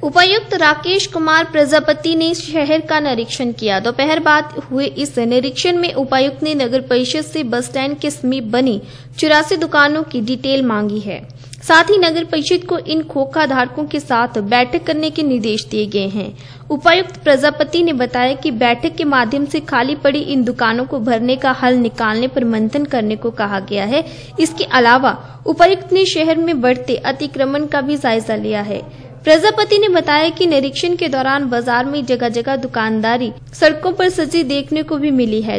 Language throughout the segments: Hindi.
उपायुक्त राकेश कुमार प्रजापति ने शहर का निरीक्षण किया। दोपहर बाद हुए इस निरीक्षण में उपायुक्त ने नगर परिषद से बस स्टैंड के समीप बनी 84 दुकानों की डिटेल मांगी है। साथ ही नगर परिषद को इन खोखा धारकों के साथ बैठक करने के निर्देश दिए गए हैं। उपायुक्त प्रजापति ने बताया कि बैठक के माध्यम से खाली पड़ी इन दुकानों को भरने का हल निकालने पर मंथन करने को कहा गया है। इसके अलावा उपायुक्त ने शहर में बढ़ते अतिक्रमण का भी जायजा लिया है। प्रजापति ने बताया कि निरीक्षण के दौरान बाजार में जगह जगह दुकानदारी सड़कों पर सजी देखने को भी मिली है।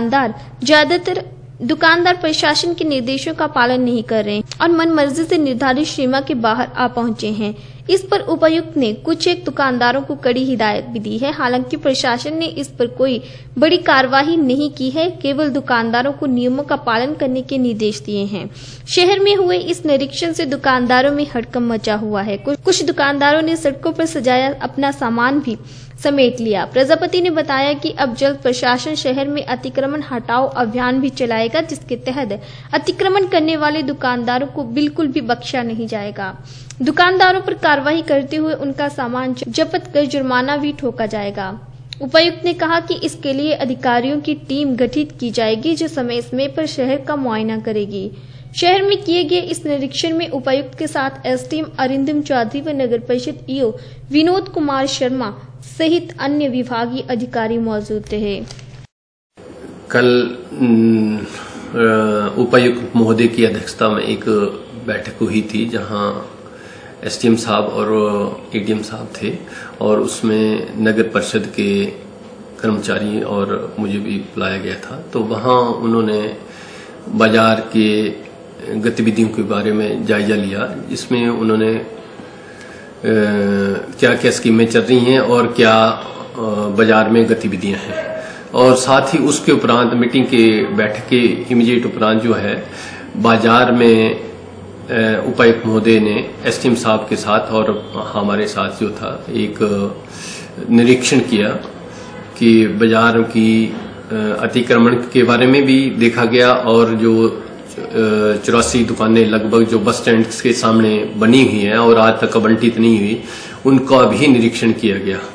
दुकानदार प्रशासन के निर्देशों का पालन नहीं कर रहे और मनमर्जी से निर्धारित सीमा के बाहर आ पहुंचे हैं। इस पर उपायुक्त ने कुछ एक दुकानदारों को कड़ी हिदायत भी दी है। हालांकि प्रशासन ने इस पर कोई बड़ी कार्रवाई नहीं की है, केवल दुकानदारों को नियमों का पालन करने के निर्देश दिए हैं। शहर में हुए इस निरीक्षण से दुकानदारों में हड़कंप मचा हुआ है। कुछ दुकानदारों ने सड़कों पर सजाया अपना सामान भी समेट लिया। प्रजापति ने बताया कि अब जल्द प्रशासन शहर में अतिक्रमण हटाओ अभियान भी चलाएगा, जिसके तहत अतिक्रमण करने वाले दुकानदारों को बिल्कुल भी बख्शा नहीं जाएगा। दुकानदारों पर कार्रवाई करते हुए उनका सामान जब्त कर जुर्माना भी ठोका जाएगा। उपायुक्त ने कहा कि इसके लिए अधिकारियों की टीम गठित की जाएगी, जो समय समय पर शहर का मुआयना करेगी। शहर में किए गए इस निरीक्षण में उपायुक्त के साथ एसडीएम अरिंदम चौधरी व नगर परिषद ईओ विनोद कुमार शर्मा सहित अन्य विभागीय अधिकारी मौजूद रहे। कल उपायुक्त महोदय की अध्यक्षता में एक बैठक हुई थी, जहां एसडीएम साहब और एडीएम साहब थे और उसमें नगर परिषद के कर्मचारी और मुझे भी बुलाया गया था। तो वहां उन्होंने बाजार के गतिविधियों के बारे में जायजा लिया, जिसमें उन्होंने क्या क्या स्कीमें चल रही हैं और क्या बाजार में गतिविधियां हैं। और साथ ही उसके उपरांत मीटिंग के बैठक के इमीडिएट उपरांत जो है बाजार में उपायुक्त महोदय ने एसडीएम साहब के साथ और हमारे साथ जो था एक निरीक्षण किया कि बाजार की अतिक्रमण के बारे में भी देखा गया और जो 84 दुकानें लगभग जो बस स्टैंड के सामने बनी हुई हैं और आज तक आवंटित नहीं हुई, उनका भी निरीक्षण किया गया।